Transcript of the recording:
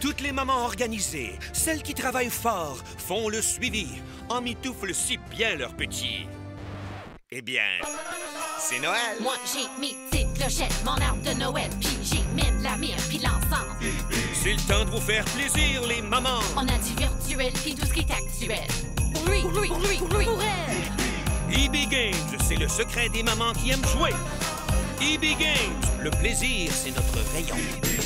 Toutes les mamans organisées, celles qui travaillent fort, font le suivi, emmitouflent si bien leurs petits. Eh bien, c'est Noël. Moi, j'ai mes petites clochettes, mon arbre de Noël, puis j'ai même la mire, puis l'ensemble. C'est le temps de vous faire plaisir, les mamans. On a du virtuel, puis tout ce qui est actuel. Pour lui, pour elle. EB Games, c'est le secret des mamans qui aiment jouer. EB Games, le plaisir, c'est notre rayon.